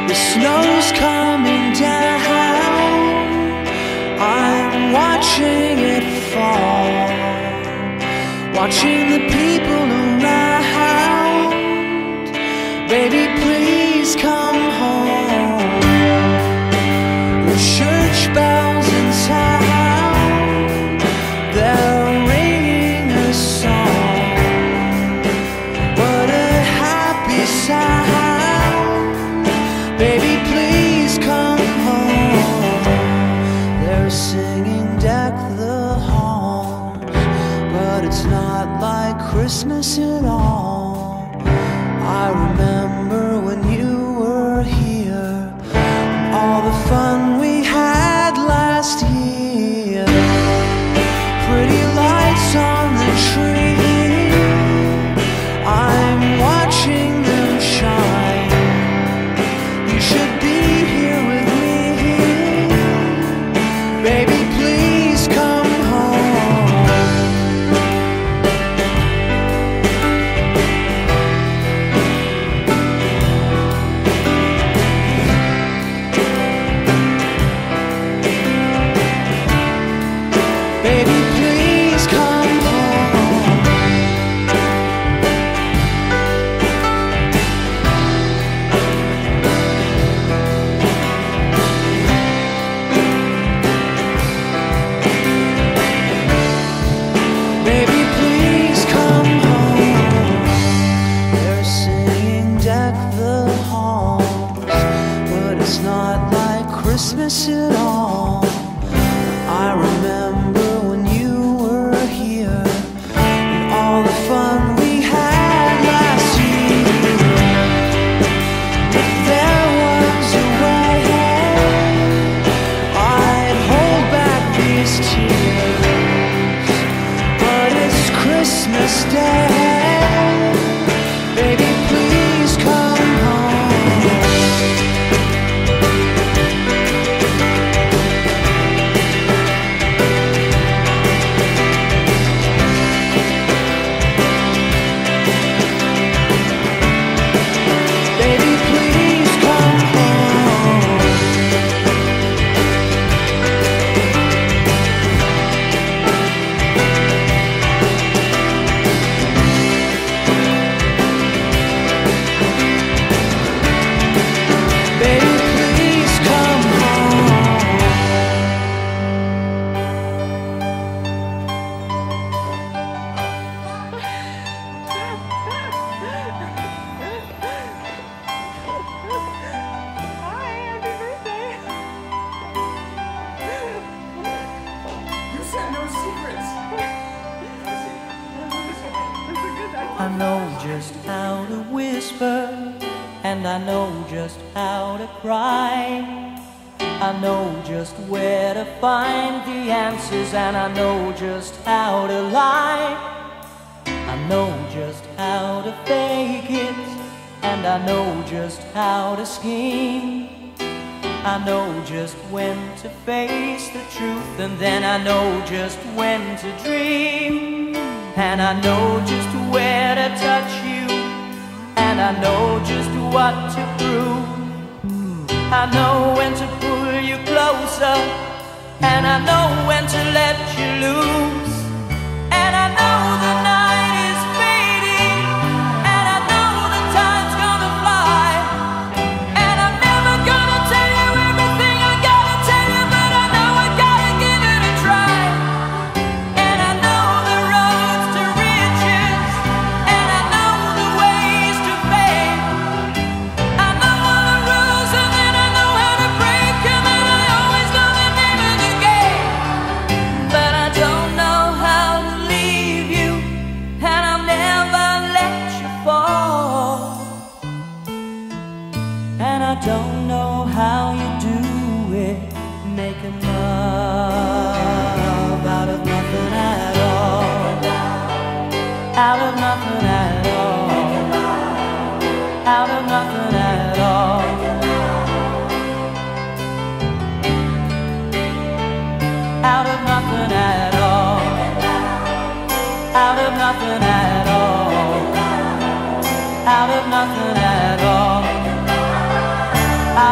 The snow's coming down, I'm watching it fall, watching the people around. Baby, please come home. The church bells in town, they're ringing a song. What a happy sound. Baby, please come home. They're singing Deck the Halls, but it's not like Christmas at all. I remember when you were here, and all the fun we had last year. Pretty lights on the tree, I'm watching them shine. You should be here with me. Baby, please come home. Baby, please come home. Baby, please come home. They're singing Deck the Halls, but it's not like Christmas at all. I remember when you were here, and all the fun we had last year. If there was a way, I'd hold back these tears, but it's Christmas Day. Baby, please come home. Baby, please come home. Baby, please come home. You said no secrets. I know just how to whisper, and I know just how to cry. I know just where to find the answers, and I know just how to lie. I know just how to fake it, and I know just how to scheme. I know just when to face the truth, and then I know just when to dream. And I know just where to touch you, and I know just what to prove. I know when to pull you closer, and I know when to let you loose. And I know the night is fading, and I know the time's gonna fly. And I'm never gonna tell you everything I gotta tell you, but I know I gotta give it a try. And I know the roads to riches, and I know the ways to fame. I know all the rules, and then I know how to break them, and I always know the name of the game. But I don't know how to leave you, and I'll never let you fall. And I don't know how you do it, making love out of nothing at all. Out of nothing at all. Out of nothing at all. Out of nothing at all. Out of nothing at all. Out of nothing at all.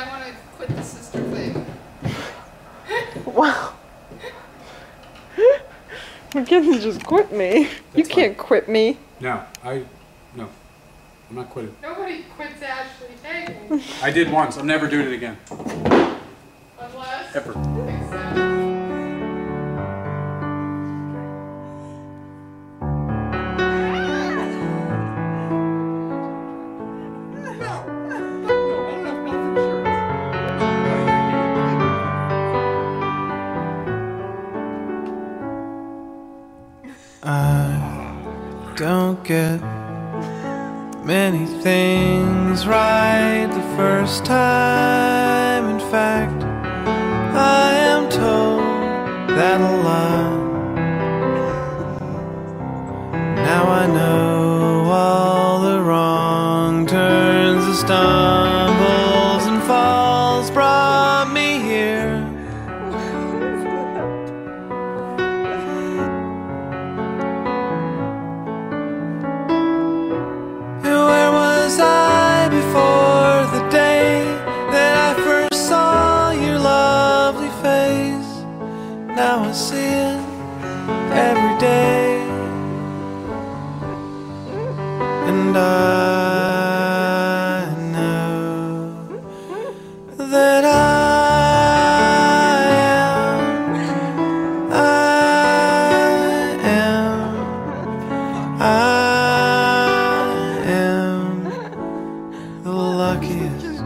I want to quit the sister thing. Wow. Mackenzie just quit me. You can't quit me. No, I'm not quitting. Nobody quits Ashley Hagen. I did once. I'm never doing it again. Unless. Ever. Except. I don't get many things right the first time. In fact, I am told that a lot. Now I know all the wrong turns, the stumbles and falls brought me here. Where was I before the day that I first saw your lovely face? Now I see it every day, and I know that I am the luckiest.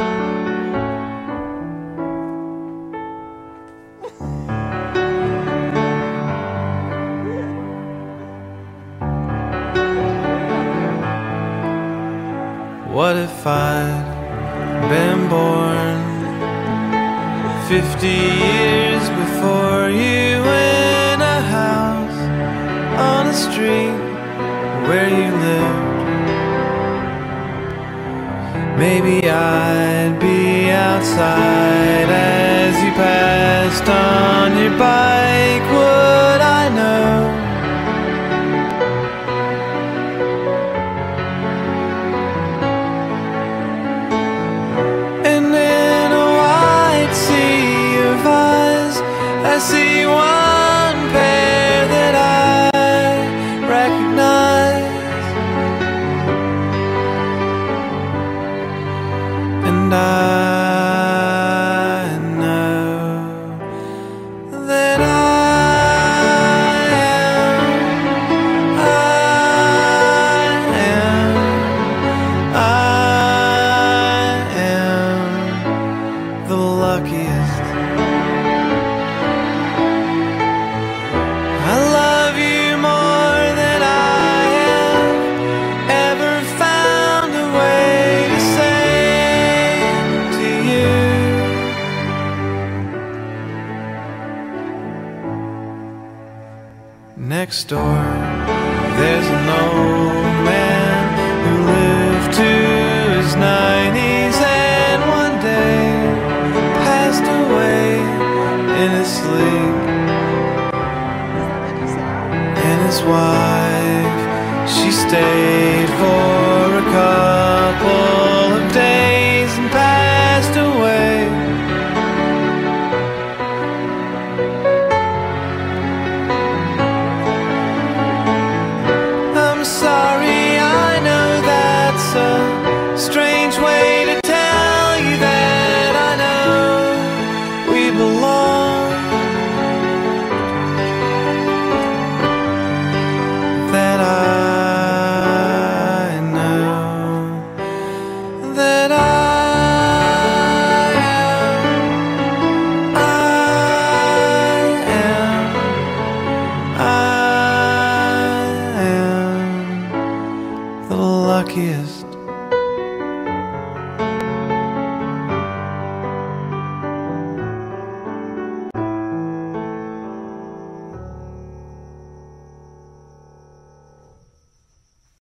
What if I'd been born 50 years before you, in a house on a street where you lived? Maybe I'd be outside as you passed on your bike. Would I know? And in a white sea of eyes, I see one pair that I recognize. And I know that I am the luckiest. I love you more than I have ever found a way to say to you. Next door, there's an old man who lived to his 90s and one day passed away in his sleep. And his wife